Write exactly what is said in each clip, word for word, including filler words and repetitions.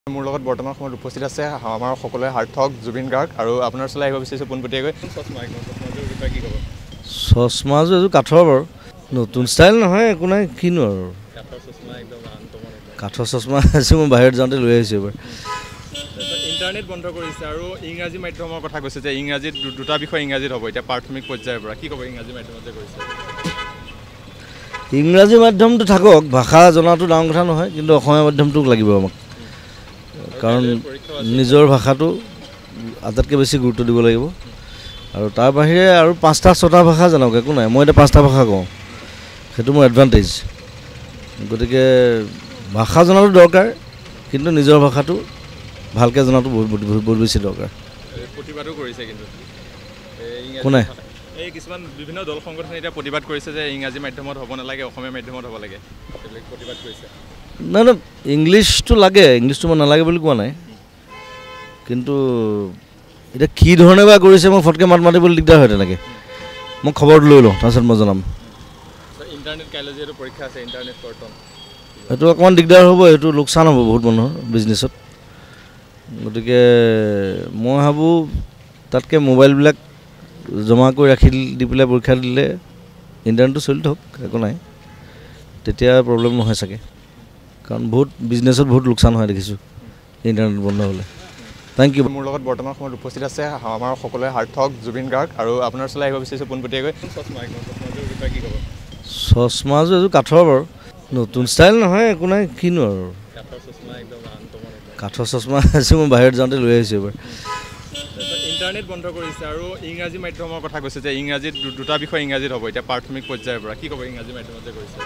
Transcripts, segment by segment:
মোৰ লগত বৰ্তমান সময়ত উপস্থিত আছে আমাৰ সকলোৱে সাৰ্থক জুবিন গাৰ্গ আৰু আপোনাৰ চলাই আহিব বিচাৰিছোঁ পোনপটীয়াকৈ চশমাযোৰ এযোৰ কাঠৰ বাৰু নতুন ষ্টাইল নহয় একো নাই কিনো আৰু কাঠৰ চশমা আছে মই বাহিৰত যাওঁতে লৈ আহিছোঁ এবাৰ ইণ্টাৰনেট বন্ধ কৰিছে আৰু ইংৰাজী মাধ্যমৰ কথা কৈছে যে ইংৰাজীত দুটা বিষয় ইংৰাজীত হ'ব এতিয়া প্ৰাথমিক পৰ্যায়ৰ পৰা কি ক'ব ইংৰাজী মাধ্যমত যে কৰিছে ইংৰাজী মাধ্যমটো থাকক ভাষা জনাটো ডাঙৰ কথা নহয় কিন্তু অসমীয়া মাধ্যমটোক লাগিব আমাক কাৰণ নিজৰ ভাষাটো আটাইতকৈ বেছি গুৰুত্ব দিব লাগিব আৰু তাৰ বাহিৰে আৰু পাঁচটা ছটা ভাষা জানক একো নাই মই এতিয়া পাঁচটা ভাষা কওঁ সেইটো মোৰ এডভান্টেজ গতিকে ভাষা জনাটো দৰকাৰ কিন্তু নিজৰ ভাষাটো ভালকৈ জনাটো বহুত বহুত বেছি দৰকাৰ প্ৰতিবাদো কৰিছে কিন্তু কোনে এই কিছুমান বিভিন্ন দল সংগঠনে এতিয়া প্ৰতিবাদ কৰিছে যে ইংৰাজী মাধ্যমত হ'ব নালাগে অসমীয়া মাধ্যমত হ'ব লাগে প্ৰতিবাদ কৰিছে নাই নাই ইংলিছটো লাগে ইংলিছটো মই নালাগে বুলি কোৱা নাই কিন্তু এতিয়া কি ধৰণে বা কৰিছে মই ফটকৈ মাত মাতিবলৈ দিগদাৰ হয় তেনেকৈ মই খবৰটো লৈ লওঁ তাৰপিছত মই জনাম ইণ্টাৰনেট কাইলৈ যিহেতু পৰীক্ষা আছে ইণ্টাৰনেট কৰ্তন সেইটো অকণমান দিগদাৰ হ'ব এইটো লোকচান হ'ব বহুত মানুহৰ বিজনেছত গতিকে মই ভাবোঁ তাতকৈ মোবাইলবিলাক জমা কৰি ৰাখি দি পেলাই পৰীক্ষা দিলে ইণ্টাৰনেটটো চলি থাকক একো নাই তেতিয়া প্ৰব্লেম নহয় চাগে কাৰণ বহুত বিজনেছত বহুত লোকচান হয় দেখিছোঁ ইণ্টাৰনেট বন্ধ হ'লে থেংক ইউ মোৰ লগত বৰ্তমান সময়ত উপস্থিত আছে আমাৰ সকলোৱে সাৰ্থক জুবিন গাৰ্গ আৰু আপোনাৰ চলাই আহিব বিচাৰিছোঁ পোনপটীয়াকৈ চশমাযোৰ এযোৰ কাঠৰ বাৰু নতুন ষ্টাইল নহয় একো নাই কিনো আৰু কাঠৰ চশমা আছে মই বাহিৰত যাওঁতে লৈ আহিছোঁ এবাৰ ইণ্টাৰনেট বন্ধ কৰিছে আৰু ইংৰাজী মাধ্যমৰ কথা কৈছে যে ইংৰাজীত দুটা বিষয় ইংৰাজীত হ'ব এতিয়া প্ৰাথমিক পৰ্যায়ৰ পৰা কি ক'ব ইংৰাজী মাধ্যমত যে কৰিছে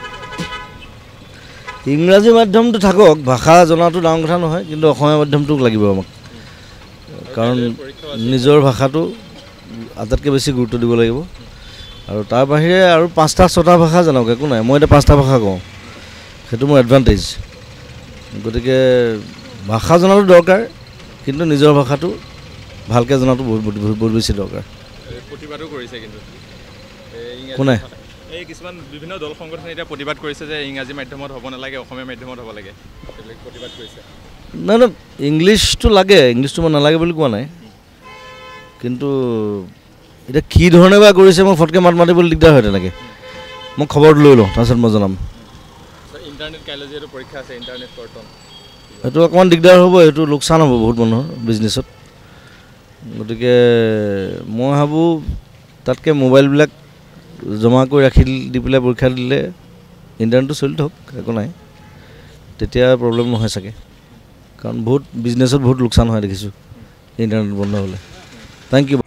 ইংৰাজী মাধ্যমটো থাকক ভাষা জনাটো ডাঙৰ কথা নহয় কিন্তু অসমীয়া মাধ্যমটোক লাগিব আমাক কাৰণ নিজৰ ভাষাটো আটাইতকৈ বেছি গুৰুত্ব দিব লাগিব আৰু তাৰ বাহিৰে আৰু পাঁচটা ছটা ভাষা জানক একো নাই মই এতিয়া পাঁচটা ভাষা কওঁ সেইটো মোৰ এডভান্টেজ গতিকে ভাষা জনাটো দৰকাৰ কিন্তু নিজৰ ভাষাটো ভালকৈ জনাটো বহুত বহুত বেছি দৰকাৰ প্ৰতিবাদো কৰিছে কিন্তু কোনে এই কিছুমান বিভিন্ন দল সংগঠনে এতিয়া প্ৰতিবাদ কৰিছে যে ইংৰাজী মাধ্যমত হ'ব নালাগে অসমীয়া মাধ্যমত হ'ব লাগে প্ৰতিবাদ কৰিছে নাই নাই ইংলিছটো লাগে ইংলিছটো মই নালাগে বুলি কোৱা নাই কিন্তু এতিয়া কি ধৰণে বা কৰিছে মই ফটকৈ মাত মাতিবলৈ দিগদাৰ হয় তেনেকৈ মই খবৰটো লৈ লওঁ তাৰপিছত মই জনাম ইণ্টাৰনেট কাইলৈ যিহেতু পৰীক্ষা আছে ইণ্টাৰনেট কৰ্তন সেইটো অকণমান দিগদাৰ হ'ব এইটো লোকচান হ'ব বহুত মানুহৰ বিজনেছত গতিকে মই ভাবোঁ তাতকৈ মোবাইলবিলাক জমা কৰি ৰাখি দি পেলাই পৰীক্ষা দিলে ইণ্টাৰনেটটো চলি থাকক একো নাই তেতিয়া প্ৰব্লেম নহয় চাগে কাৰণ বহুত বিজনেছত বহুত লোকচান হয় দেখিছোঁ ইণ্টাৰনেট বন্ধ হ'লে থেংক ইউ